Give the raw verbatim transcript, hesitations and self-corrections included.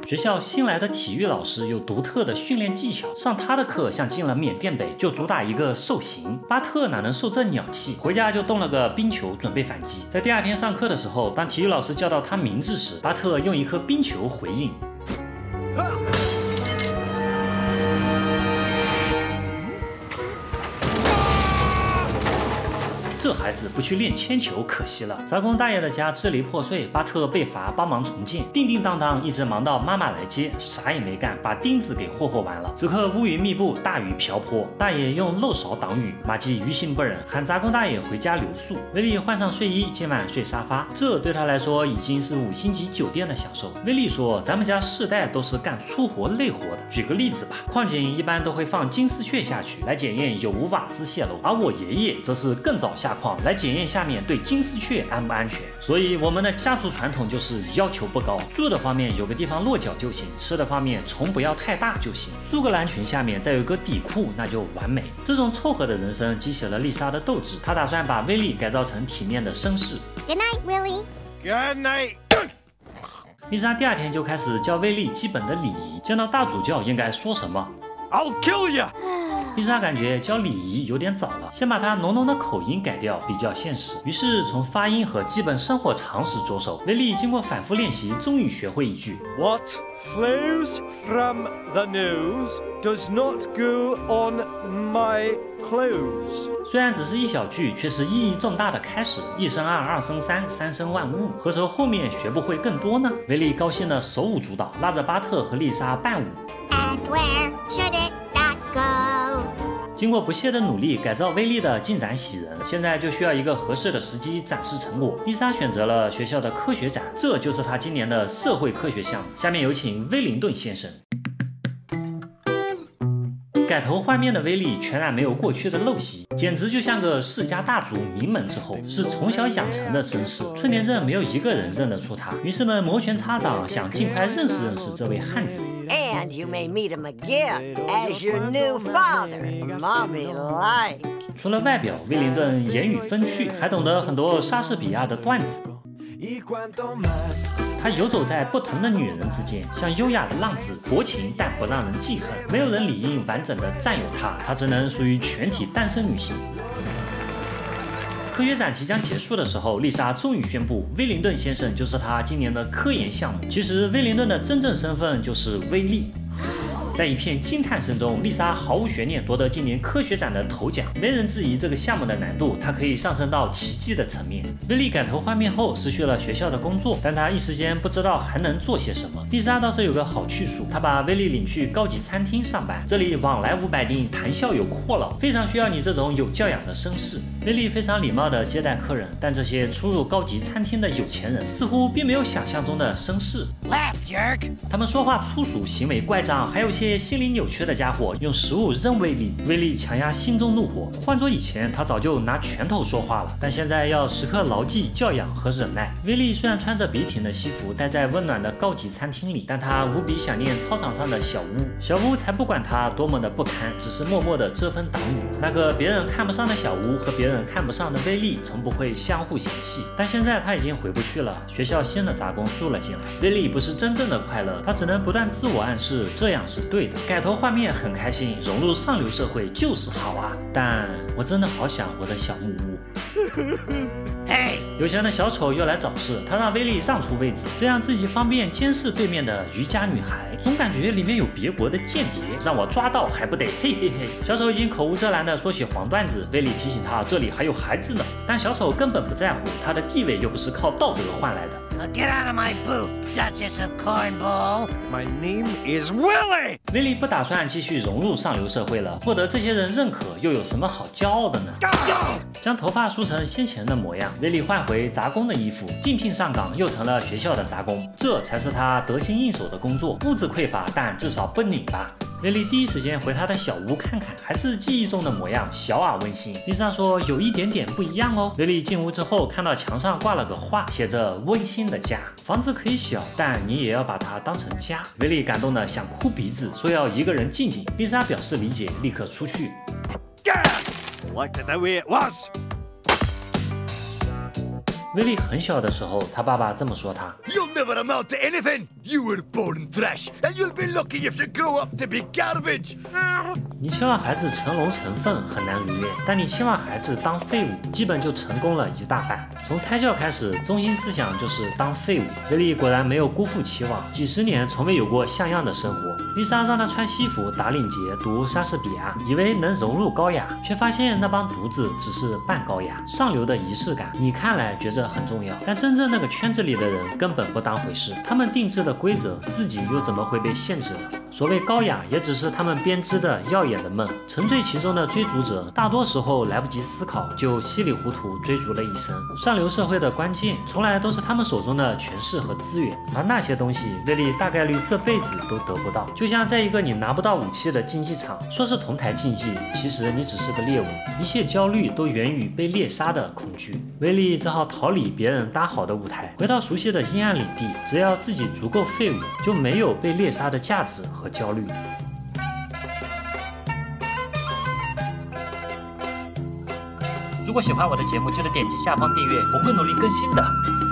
学校新来的体育老师有独特的训练技巧，上他的课像进了缅甸北，就主打一个受刑。巴特哪能受这鸟气，回家就动了个冰球准备反击。在第二天上课的时候，当体育老师叫到他名字时，巴特用一颗冰球回应。 这孩子不去练铅球可惜了。杂工大爷的家支离破碎，巴特被罚帮忙重建，叮叮当当一直忙到妈妈来接，啥也没干，把钉子给霍霍完了。此刻乌云密布，大雨瓢泼，大爷用漏勺挡雨，马季于心不忍，喊杂工大爷回家留宿。威利换上睡衣，今晚睡沙发，这对他来说已经是五星级酒店的享受。威利说：“咱们家世代都是干粗活累活的。举个例子吧，矿井一般都会放金丝雀下去来检验有无瓦斯泄漏，而我爷爷则是更早下 矿来检验下面对金丝雀安不安全，所以我们的家族传统就是要求不高，住的方面有个地方落脚就行，吃的方面虫不要太大就行，苏格兰裙下面再有个底裤那就完美。这种凑合的人生激起了丽莎的斗志，她打算把威利改造成体面的绅士。 Good night, Willie. Good night. 丽莎第二天就开始教威利基本的礼仪，见到大主教应该说什么。 I'll kill you. 丽莎感觉教礼仪有点早了，先把她浓浓的口音改掉，比较现实。于是从发音和基本生活常识着手。威利经过反复练习，终于学会一句 What flows from the nose does not go on my clothes. 虽然只是一小句，却是意义重大的开始。一生二，二生三，三生万物。何愁后面学不会更多呢？威利高兴的手舞足蹈，拉着巴特和丽莎伴舞。 And where should it not go? 经过不懈的努力，改造威利的进展喜人。现在就需要一个合适的时机展示成果。丽莎选择了学校的科学展，这就是她今年的社会科学项目。下面有请威灵顿先生。 改头换面的威利全然没有过去的陋习，简直就像个世家大族名门之后，是从小养成的绅士。春田镇没有一个人认得出他，于是们摩拳擦掌，想尽快认识认识这位汉子。 And you may meet him again as your new father, Mommy like. 除了外表，威灵顿言语风趣，还懂得很多莎士比亚的段子。 他游走在不同的女人之间，像优雅的浪子，薄情但不让人记恨。没有人理应完整的占有她，她只能属于全体单身女性。科学展即将结束的时候，丽莎终于宣布，威灵顿先生就是她今年的科研项目。其实，威灵顿的真正身份就是威利。 在一片惊叹声中，丽莎毫无悬念夺得今年科学展的头奖。没人质疑这个项目的难度，它可以上升到奇迹的层面。威利改头换面后，失去了学校的工作，但他一时间不知道还能做些什么。丽莎倒是有个好去处，她把威利领去高级餐厅上班，这里往来无白丁，谈笑有阔佬，非常需要你这种有教养的绅士。威利非常礼貌地接待客人，但这些出入高级餐厅的有钱人似乎并没有想象中的绅士。 Laugh, jerk. 他们说话粗俗，行为怪张，还有些 心理扭曲的家伙用食物扔威利，威利强压心中怒火。换做以前，他早就拿拳头说话了，但现在要时刻牢记教养和忍耐。威利虽然穿着笔挺的西服，待在温暖的高级餐厅里，但他无比想念操场上的小屋。小屋才不管他多么的不堪，只是默默的遮风挡雨。那个别人看不上的小屋和别人看不上的威利，从不会相互嫌弃。但现在他已经回不去了，学校新的杂工住了进来，威利不是真正的快乐，他只能不断自我暗示这样是对的。 改头换面很开心，融入上流社会就是好啊！但我真的好想我的小木屋。 Hey, 有钱的小丑又来找事，他让威利让出位置，这样自己方便监视对面的瑜伽女孩。总感觉里面有别国的间谍，让我抓到还不得嘿嘿嘿！小丑已经口无遮拦的说起黄段子，威利提醒他这里还有孩子呢，但小丑根本不在乎，他的地位又不是靠道德换来的。 now get out of my booth, Duchess of Cornball. My name is Willie. 威利不打算继续融入上流社会了，获得这些人认可又有什么好骄傲的呢？将头发梳成先前的模样，威利换回杂工的衣服，竞聘上岗又成了学校的杂工，这才是他得心应手的工作。物质匮乏，但至少不拧巴。 威利第一时间回他的小屋看看，还是记忆中的模样，小而温馨。丽莎说有一点点不一样哦。威利进屋之后，看到墙上挂了个画，写着“温馨的家”。房子可以小，但你也要把它当成家。威利感动的想哭鼻子，说要一个人静静。丽莎表示理解，立刻出去。 Like it the way it was. 威利很小的时候，他爸爸这么说他 You'll never amount to anything. You were born trash, and you'll be lucky if you grow up to be garbage. 你期望孩子成龙成凤很难如愿，但你期望孩子当废物，基本就成功了一大半。从胎教开始，中心思想就是当废物。威利果然没有辜负期望，几十年从未有过像样的生活。丽莎让他穿西服打领结读莎士比亚，以为能融入高雅，却发现那帮犊子只是半高雅。上流的仪式感，你看来觉着很重要，但真正那个圈子里的人根本不当回事。他们定制的规则，自己又怎么会被限制呢？所谓高雅，也只是他们编织的耀眼的梦。沉醉其中的追逐者，大多时候来不及思考，就稀里糊涂追逐了一生。上流社会的关键，从来都是他们手中的权势和资源，而那些东西，威利大概率这辈子都得不到。就像在一个你拿不到武器的竞技场，说是同台竞技，其实你只是个猎物。一切焦虑都源于被猎杀的恐惧。威利只好逃离别人搭好的舞台，回到熟悉的阴暗领地。只要自己足够废物，就没有被猎杀的价值和焦虑。如果喜欢我的节目，记得点击下方订阅，我会努力更新的。